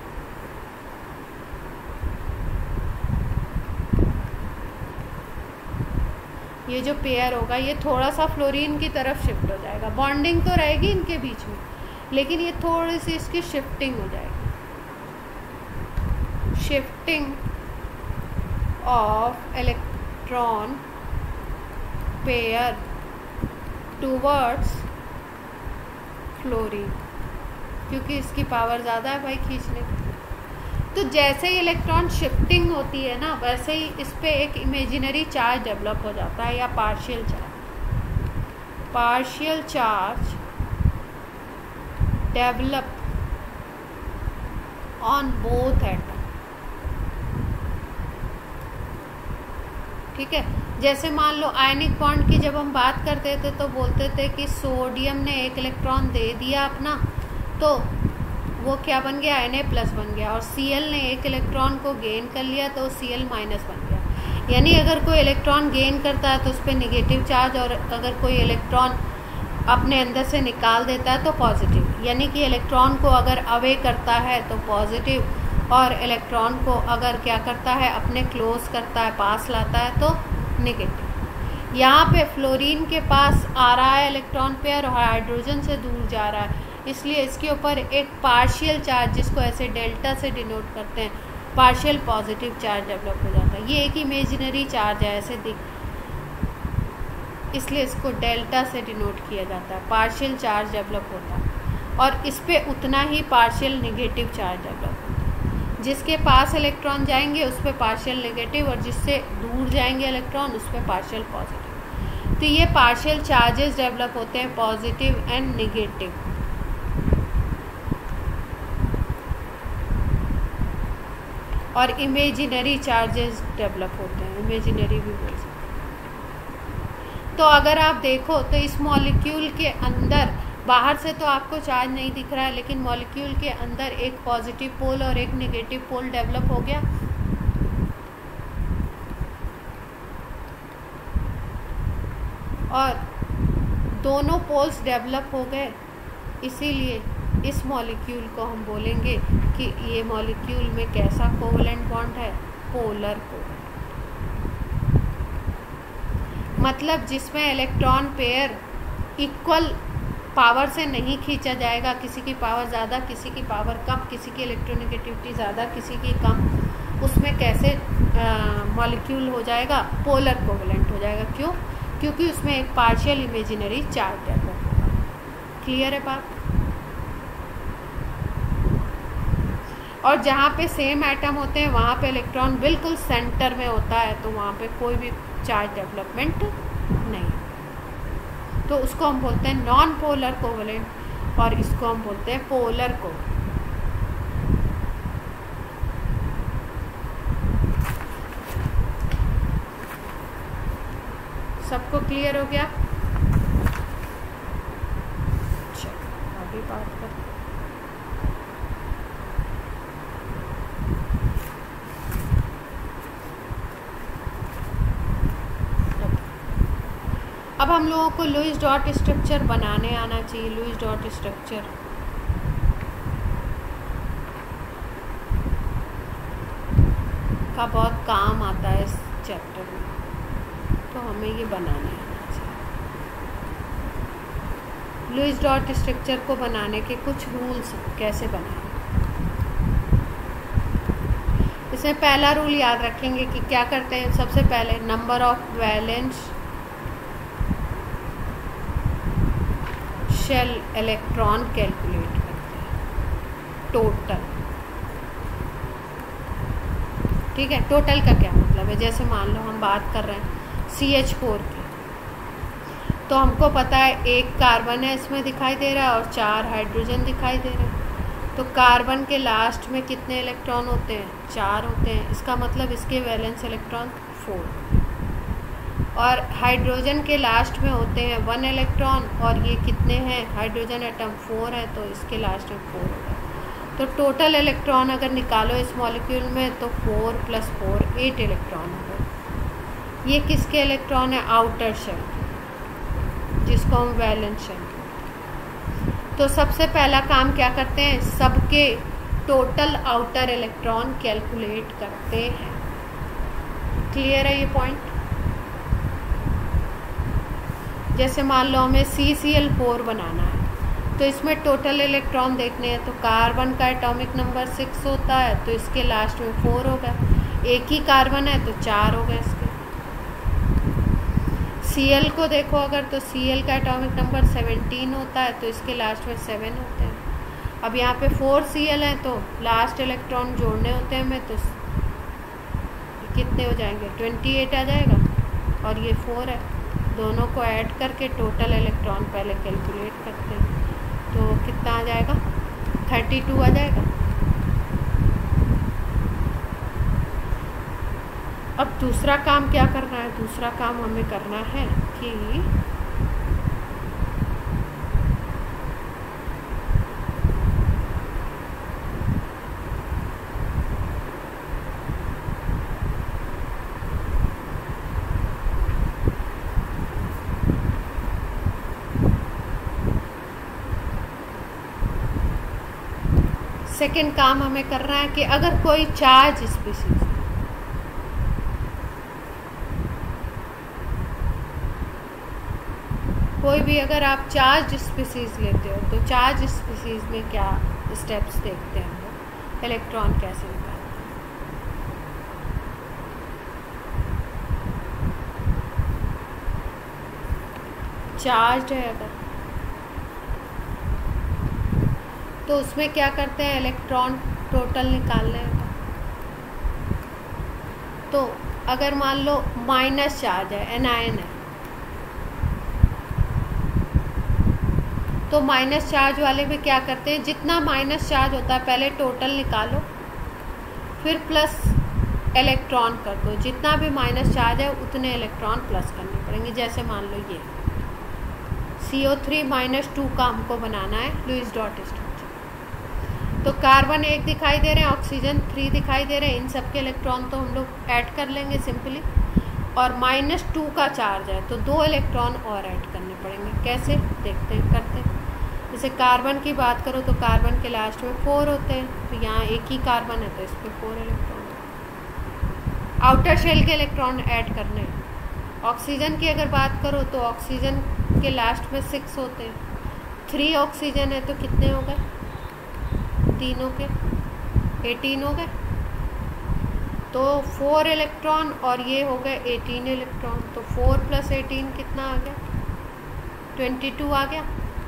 ये जो पेयर होगा ये थोड़ा सा फ्लोरीन की तरफ शिफ्ट हो जाएगा। बॉन्डिंग तो रहेगी इनके बीच में, लेकिन ये थोड़ी सी इसकी शिफ्टिंग हो जाएगी। Shifting of electron pair towards fluorine, क्योंकि इसकी पावर ज़्यादा है भाई खींचने की। तो जैसे ही इलेक्ट्रॉन शिफ्टिंग होती है ना, वैसे ही इस पे एक इमेजिनरी चार्ज डेवलप हो जाता है, या partial charge. Partial charge develop on both atom. ठीक है, जैसे मान लो आयनिक बॉन्ड की जब हम बात करते थे तो बोलते थे कि सोडियम ने एक इलेक्ट्रॉन दे दिया अपना, तो वो क्या बन गया, एन ए प्लस बन गया, और सी एल ने एक इलेक्ट्रॉन को गेन कर लिया तो सी एल माइनस बन गया। यानी अगर कोई इलेक्ट्रॉन गेन करता है तो उस पर निगेटिव चार्ज, और अगर कोई इलेक्ट्रॉन अपने अंदर से निकाल देता है तो पॉजिटिव। यानी कि इलेक्ट्रॉन को अगर अवे करता है तो पॉजिटिव, और इलेक्ट्रॉन को अगर क्या करता है, अपने क्लोज करता है, पास लाता है, तो नेगेटिव। यहाँ पे फ्लोरीन के पास आ रहा है इलेक्ट्रॉन पेयर और हाइड्रोजन से दूर जा रहा है, इसलिए इसके ऊपर एक पार्शियल चार्ज, जिसको ऐसे डेल्टा से डिनोट करते हैं, पार्शियल पॉजिटिव चार्ज डेवलप हो जाता है। ये एक इमेजिनरी चार्ज है, ऐसे दिख, इसलिए इसको डेल्टा से डिनोट किया जाता है। पार्शियल चार्ज डेवलप होता है और इस पे उतना ही पार्शियल नेगेटिव चार्ज डेवलप होता है। जिसके पास इलेक्ट्रॉन जाएंगे उस पर पार्शियल नेगेटिव, और जिससे दूर जाएंगे इलेक्ट्रॉन उस पर पार्शियल पॉजिटिव। तो ये पार्शियल चार्जेस डेवलप होते हैं, पॉजिटिव एंड नेगेटिव। और इमेजिनरी चार्जेस डेवलप होते हैं, इमेजिनरी भी बोल सकते हैं। तो अगर आप देखो तो इस मॉलिक्यूल के अंदर, बाहर से तो आपको चार्ज नहीं दिख रहा है, लेकिन मॉलिक्यूल के अंदर एक पॉजिटिव पोल और एक नेगेटिव पोल डेवलप हो गया। और दोनों पोल्स डेवलप हो गए, इसीलिए इस मॉलिक्यूल को हम बोलेंगे कि ये मॉलिक्यूल में कैसा कोवेलेंट बॉन्ड है, पोलर कोवेलेंट। मतलब जिसमें इलेक्ट्रॉन पेयर इक्वल पावर से नहीं खींचा जाएगा, किसी की पावर ज़्यादा, किसी की पावर कम, किसी की इलेक्ट्रोनेगेटिविटी ज़्यादा, किसी की कम, उसमें कैसे मॉलिक्यूल हो जाएगा, पोलर कोवेलेंट हो जाएगा। क्यों? क्योंकि उसमें एक पार्शियल इमेजिनरी चार्ज डेवलप होगा। क्लियर है बात? और जहाँ पे सेम एटम होते हैं वहाँ पे इलेक्ट्रॉन बिल्कुल सेंटर में होता है, तो वहाँ पे कोई भी चार्ज डेवलपमेंट नहीं, तो उसको हम बोलते हैं नॉन पोलर कोवेलेंट, और इसको हम बोलते हैं पोलर कोवेलेंट। सबको क्लियर हो गया? चलो आगे बात करते हैं। अब हम लोगों को लुईस डॉट स्ट्रक्चर बनाने आना चाहिए। लुईस डॉट स्ट्रक्चर का बहुत काम आता है इस चैप्टर में, तो हमें ये बनाने आना चाहिए। लुईस डॉट स्ट्रक्चर को बनाने के कुछ रूल्स कैसे बनाएं। इसमें पहला रूल याद रखेंगे कि क्या करते हैं। सबसे पहले number of valence shell electron calculate करते हैं, टोटल। ठीक है, टोटल का क्या मतलब है। जैसे मान लो हम बात कर रहे हैं सी एच फोर की, तो हमको पता है एक कार्बन है इसमें दिखाई दे रहा है और चार हाइड्रोजन दिखाई दे रहे हैं। तो कार्बन के लास्ट में कितने इलेक्ट्रॉन होते हैं, चार होते हैं। इसका मतलब इसके वैलेंस इलेक्ट्रॉन फोर, और हाइड्रोजन के लास्ट में होते हैं वन इलेक्ट्रॉन, और ये कितने हैं, हाइड्रोजन एटम फोर है, तो इसके लास्ट में फोर होगा। तो टोटल इलेक्ट्रॉन अगर निकालो इस मॉलिक्यूल में तो four plus four eight electron होगा। ये किसके इलेक्ट्रॉन है, आउटर शेल, जिसको हम वैलेंस शेल। तो सबसे पहला काम क्या करते हैं, सबके टोटल आउटर इलेक्ट्रॉन कैलकुलेट करते हैं। क्लियर है ये पॉइंट। जैसे मान लो हमें सी सी एल फोर बनाना है, तो इसमें टोटल इलेक्ट्रॉन देखने हैं। तो कार्बन का एटॉमिक नंबर सिक्स होता है, तो इसके लास्ट में फोर होगा। एक ही कार्बन है तो चार हो गए इसके। सी एल को देखो अगर, तो सी एल का एटॉमिक नंबर सेवनटीन होता है, तो इसके लास्ट में सेवन होते हैं। अब यहाँ पे फोर सी एल है, तो लास्ट इलेक्ट्रॉन जोड़ने होते हैं हमें, तो कितने हो जाएंगे, ट्वेंटी एट आ जाएगा, और ये फोर है। दोनों को ऐड करके टोटल इलेक्ट्रॉन पहले कैलकुलेट करते हैं, तो कितना आ जाएगा, थर्टी टू आ जाएगा। अब दूसरा काम क्या करना है, दूसरा काम हमें करना है कि सेकेंड काम हमें करना है कि अगर कोई चार्ज स्पीसीज, कोई भी अगर आप चार्ज स्पीसीज लेते हो, तो चार्ज स्पीसीज में क्या स्टेप्स देखते हैं हम लोग, इलेक्ट्रॉन कैसे निकालते हैं। चार्ज है अगर, तो उसमें क्या करते हैं, इलेक्ट्रॉन टोटल निकालने का। तो अगर मान लो माइनस चार्ज है, एनायन है, तो माइनस चार्ज वाले में क्या करते हैं, जितना माइनस चार्ज होता है पहले टोटल निकालो, फिर प्लस इलेक्ट्रॉन कर दो। जितना भी माइनस चार्ज है उतने इलेक्ट्रॉन प्लस करने पड़ेंगे। जैसे मान लो ये C O three minus two का हमको बनाना है लुईस डॉट स्ट्रक्चर। तो कार्बन एक दिखाई दे रहे हैं, ऑक्सीजन थ्री दिखाई दे रहे हैं। इन सब के इलेक्ट्रॉन तो हम लोग ऐड कर लेंगे सिंपली, और माइनस टू का चार्ज है तो दो इलेक्ट्रॉन और ऐड करने पड़ेंगे। कैसे देखते हैं, करते हैं। जैसे कार्बन की बात करो तो कार्बन के लास्ट में फोर होते हैं, तो यहाँ एक ही कार्बन है तो इस पर फोर इलेक्ट्रॉन। आउटर शेल के इलेक्ट्रॉन ऐड करने हैं। ऑक्सीजन की अगर बात करो तो ऑक्सीजन के लास्ट में सिक्स होते हैं। थ्री ऑक्सीजन है तो कितने हो गए, तीनों के एटीन हो गए। तो फोर इलेक्ट्रॉन और ये हो गए एटीन इलेक्ट्रॉन। तो फोर प्लस एटीन कितना आ गया, ट्वेंटी टू आ गया।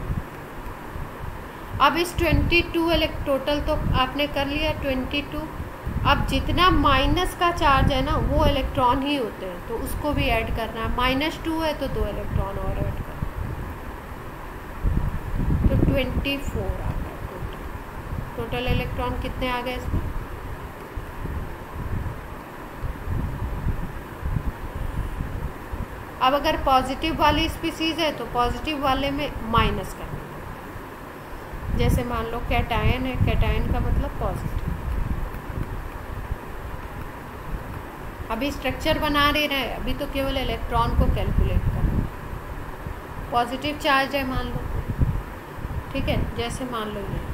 अब इस ट्वेंटी टू इलेक्ट टोटल तो आपने कर लिया ट्वेंटी टू। अब जितना माइनस का चार्ज है ना वो इलेक्ट्रॉन ही होते हैं, तो उसको भी ऐड करना है। माइनस टू है तो दो इलेक्ट्रॉन और ऐड करना, तो ट्वेंटी फोर आ गया टोटल। टोटल इलेक्ट्रॉन कितने आ गए इसमें, अब अगर पॉजिटिव वाली स्पीसीज है तो पॉजिटिव वाले में माइनस करना। जैसे मान लो कैटायन है, कैटायन का मतलब पॉजिटिव। अभी स्ट्रक्चर बना रहे हैं, अभी तो केवल इलेक्ट्रॉन को कैलकुलेट करना। पॉजिटिव चार्ज है मान लो, ठीक है। जैसे मान लो ये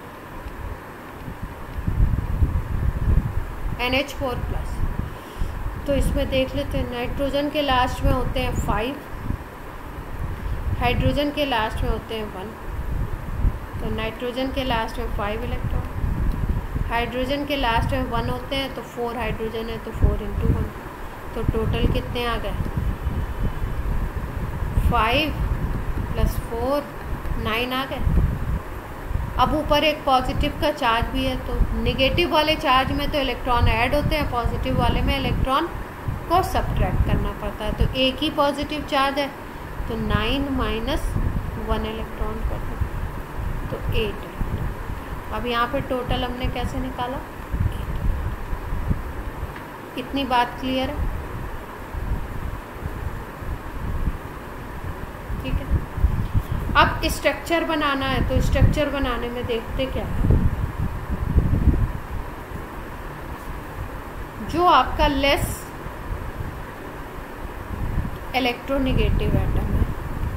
एन एच फोर प्लस, तो इसमें देख लेते हैं नाइट्रोजन के लास्ट में होते हैं फाइव, हाइड्रोजन के लास्ट में होते हैं वन, तो नाइट्रोजन के लास्ट में फाइव इलेक्ट्रॉन, हाइड्रोजन के लास्ट में वन होते हैं तो फोर हाइड्रोजन है तो फोर इंटू वन, तो टोटल कितने आ गए, फाइव प्लस फोर नाइन आ गए। अब ऊपर एक पॉजिटिव का चार्ज भी है, तो नेगेटिव वाले चार्ज में तो इलेक्ट्रॉन ऐड होते हैं, पॉजिटिव वाले में इलेक्ट्रॉन को सब्ट्रैक्ट करना पड़ता है। तो एक ही पॉजिटिव चार्ज है तो नाइन माइनस वन इलेक्ट्रॉन कर दो तो एट इलेक्ट्रॉन। अब यहाँ पे टोटल हमने कैसे निकाला, इतनी बात क्लियर है? ठीक है। अब स्ट्रक्चर बनाना है, तो स्ट्रक्चर बनाने में देखते क्या है, जो आपका लेस इलेक्ट्रोनेगेटिव एटम है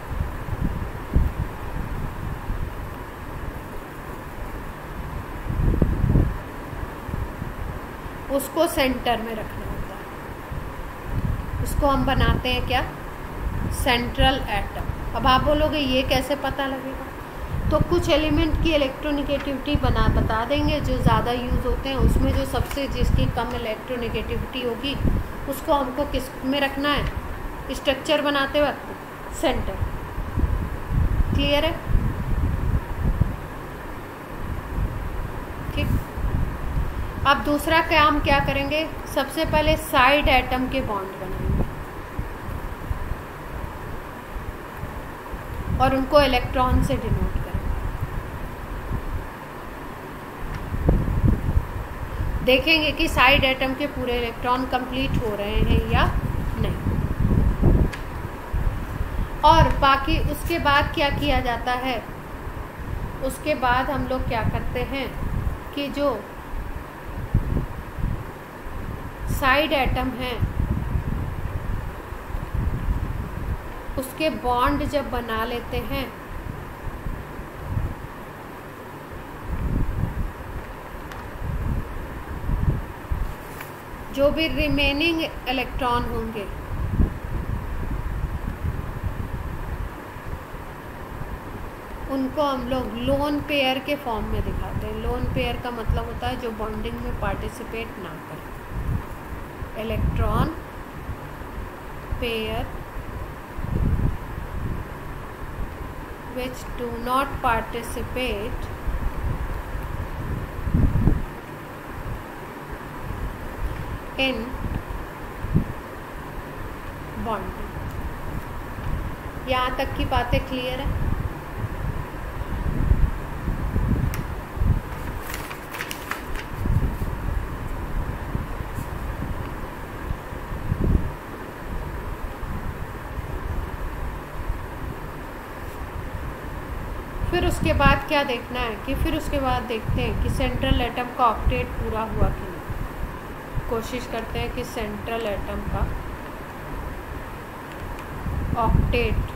उसको सेंटर में रखना होता है, उसको हम बनाते हैं क्या, सेंट्रल एटम। अब आप बोलोगे ये कैसे पता लगेगा, तो कुछ एलिमेंट की इलेक्ट्रोनेगेटिविटी बना बता देंगे जो ज़्यादा यूज़ होते हैं, उसमें जो सबसे जिसकी कम इलेक्ट्रोनेगेटिविटी होगी उसको हमको किस में रखना है, स्ट्रक्चर बनाते वक्त सेंटर। क्लियर है? ठीक। अब दूसरा काम क्या करेंगे, सबसे पहले साइड एटम के बॉन्ड बनाएंगे और उनको इलेक्ट्रॉन से डिनोट करेंगे। देखेंगे कि साइड एटम के पूरे इलेक्ट्रॉन कंप्लीट हो रहे हैं या नहीं। और बाकी उसके बाद क्या किया जाता है, उसके बाद हम लोग क्या करते हैं कि जो साइड एटम है उसके बॉन्ड जब बना लेते हैं जो भी रिमेनिंग इलेक्ट्रॉन होंगे उनको हम लोग लोन पेयर के फॉर्म में दिखाते हैं। लोन पेयर का मतलब होता है जो बॉन्डिंग में पार्टिसिपेट ना करें। Electron pair which do not participate in bonding। यहाँ तक की बातें क्लियर है? फिर उसके बाद क्या देखना है कि फिर उसके बाद देखते हैं कि सेंट्रल एटम का ऑक्टेट पूरा हुआ कि नहीं। कोशिश करते हैं कि सेंट्रल एटम का ऑक्टेट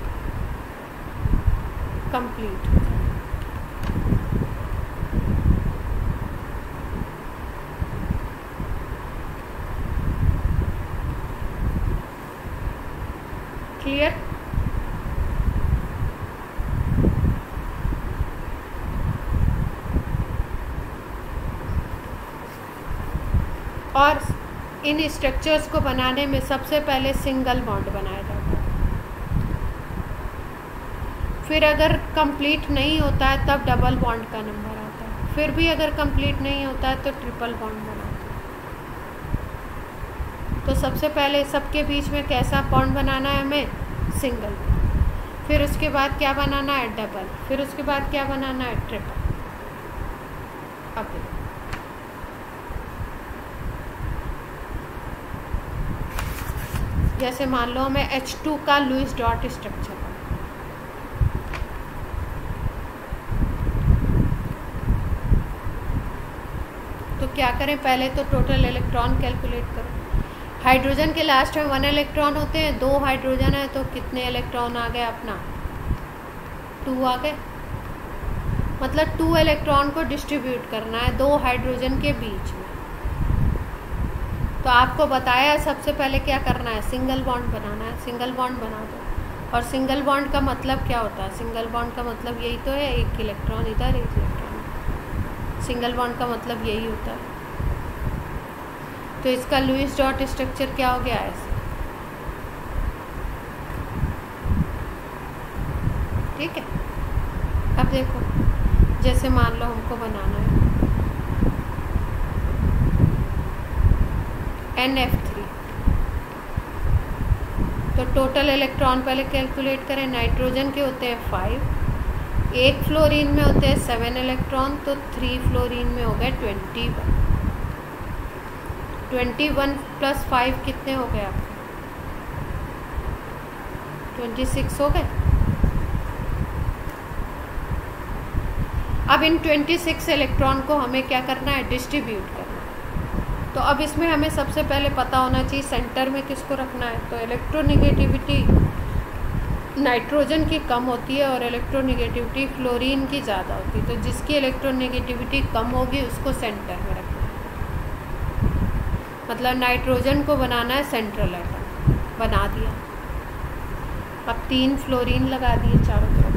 कंप्लीट हो जाए। क्लियर? और इन स्ट्रक्चर्स को बनाने में सबसे पहले सिंगल बॉन्ड बनाया जाता है। फिर अगर कंप्लीट नहीं होता है तब डबल बॉन्ड का नंबर आता है। फिर भी अगर कंप्लीट नहीं होता है तो ट्रिपल बॉन्ड बनाते हैं। तो सबसे पहले सबके बीच में कैसा बॉन्ड बनाना है हमें, सिंगल। फिर उसके बाद क्या बनाना है, डबल। फिर उसके बाद क्या बनाना है, ट्रिपल। अब जैसे मान लो हमें एच टू का लुईस डॉट स्ट्रक्चर, तो क्या करें, पहले तो टोटल इलेक्ट्रॉन कैलकुलेट करो। हाइड्रोजन के लास्ट में वन इलेक्ट्रॉन होते हैं, दो हाइड्रोजन है तो कितने इलेक्ट्रॉन आ गए, अपना टू आ गए। मतलब टू इलेक्ट्रॉन को डिस्ट्रीब्यूट करना है दो हाइड्रोजन के बीच में। तो आपको बताया सबसे पहले क्या करना है, सिंगल बॉन्ड बनाना है। सिंगल बॉन्ड बना दो। और सिंगल बॉन्ड का मतलब क्या होता है? सिंगल बॉन्ड का मतलब यही तो है, एक इलेक्ट्रॉन इधर एक इलेक्ट्रॉन। सिंगल बॉन्ड का मतलब यही होता है। तो इसका लुईस डॉट स्ट्रक्चर क्या हो गया ऐसे, ठीक है। अब देखो, जैसे मान लो हमको बनाना है एन एफ थ्री, तो टोटल इलेक्ट्रॉन पहले कैलकुलेट करें। नाइट्रोजन के होते हैं फाइव, एक फ्लोरीन में होते हैं सेवन इलेक्ट्रॉन, तो थ्री फ्लोरीन में हो गए twenty one. Twenty one plus five कितने हो गए आपके? ट्वेंटी सिक्स हो गए। अब इन ट्वेंटी सिक्स इलेक्ट्रॉन को हमें क्या करना है? डिस्ट्रीब्यूट करना है। तो अब इसमें हमें सबसे पहले पता होना चाहिए सेंटर में किसको रखना है। तो इलेक्ट्रोनेगेटिविटी नाइट्रोजन की कम होती है और इलेक्ट्रोनेगेटिविटी फ्लोरीन की ज़्यादा होती है। तो जिसकी इलेक्ट्रोनेगेटिविटी कम होगी उसको सेंटर में रखना है। मतलब नाइट्रोजन को बनाना है सेंट्रल एटम, बना दिया। अब तीन फ्लोरीन लगा दिए चारों तरफ।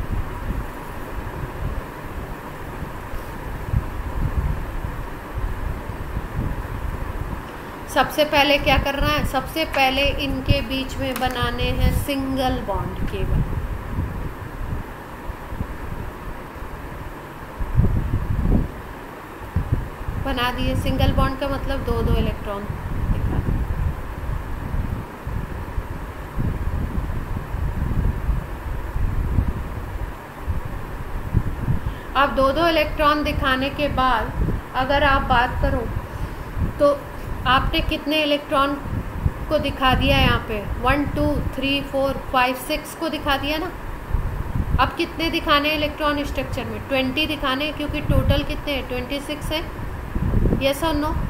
सबसे पहले क्या करना है? सबसे पहले इनके बीच में बनाने हैं सिंगल बॉन्ड केवल। बना दिए। सिंगल बॉन्ड का मतलब दो दो इलेक्ट्रॉन दिखा दिए। अब दो दो इलेक्ट्रॉन दिखाने के बाद अगर आप बात करो तो आपने कितने इलेक्ट्रॉन को दिखा दिया है? यहाँ पे one two three four five six को दिखा दिया ना। अब कितने दिखाने हैं इलेक्ट्रॉन स्ट्रक्चर में? ट्वेंटी दिखाने हैं, क्योंकि टोटल कितने हैं? ट्वेंटी सिक्स है। यस और नो?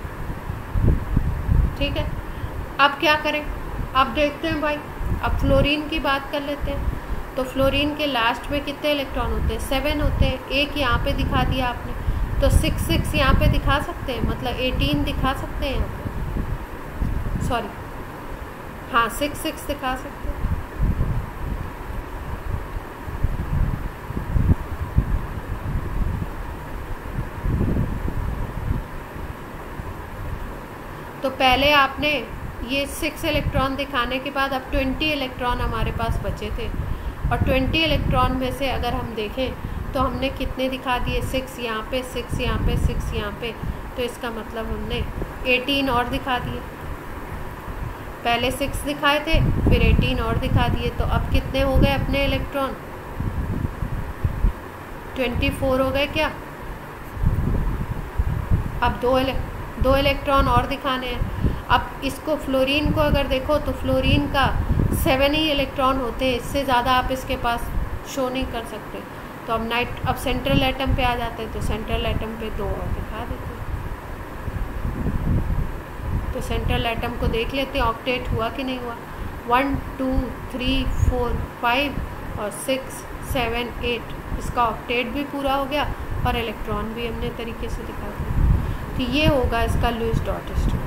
ठीक है। अब क्या करें? अब देखते हैं भाई, अब फ्लोरीन की बात कर लेते हैं। तो फ्लोरीन के लास्ट में कितने इलेक्ट्रॉन होते हैं? सेवन होते हैं। एक यहाँ पे दिखा दिया आपने, तो सिक्स सिक्स यहाँ पे दिखा सकते हैं, मतलब एटीन दिखा सकते हैं यहाँ पे। सॉरी, हाँ सिक्स सिक्स दिखा सकते हैं। तो पहले आपने ये सिक्स इलेक्ट्रॉन दिखाने के बाद अब ट्वेंटी इलेक्ट्रॉन हमारे पास बचे थे, और ट्वेंटी इलेक्ट्रॉन में से अगर हम देखें तो हमने कितने दिखा दिए? सिक्स यहाँ पे, सिक्स यहाँ पे, सिक्स यहाँ पे। तो इसका मतलब हमने एटीन और दिखा दिए। पहले सिक्स दिखाए थे, फिर एटीन और दिखा दिए। तो अब कितने हो गए अपने इलेक्ट्रॉन? ट्वेंटी फोर हो गए क्या? अब दो इले, दो इलेक्ट्रॉन और दिखाने हैं। अब इसको फ्लोरीन को अगर देखो तो फ्लोरीन का सेवन ही इलेक्ट्रॉन होते हैं, इससे ज़्यादा आप इसके पास शो नहीं कर सकते। तो अब नाइट अब सेंट्रल एटम पे आ जाते हैं, तो सेंट्रल एटम पे दो और दिखा देते हैं। तो सेंट्रल एटम को देख लेते हैं ऑक्टेट हुआ कि नहीं हुआ। One two three four five और सिक्स सेवन एट, इसका ऑक्टेट भी पूरा हो गया और इलेक्ट्रॉन भी हमने तरीके से दिखा दिया। तो ये होगा इसका लुईस डॉट स्ट्रक्चर।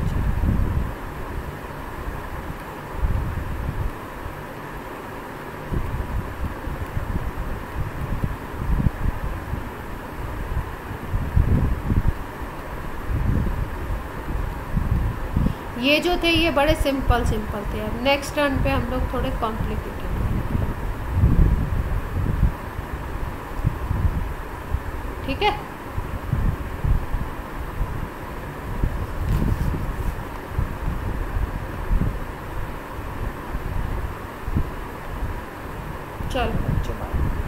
ये जो थे ये बड़े सिंपल सिंपल थे। अब नेक्स्ट टर्न पे हम लोग थोड़े कॉम्प्लिकेटेड, ठीक है। चलो बच्चों बाय।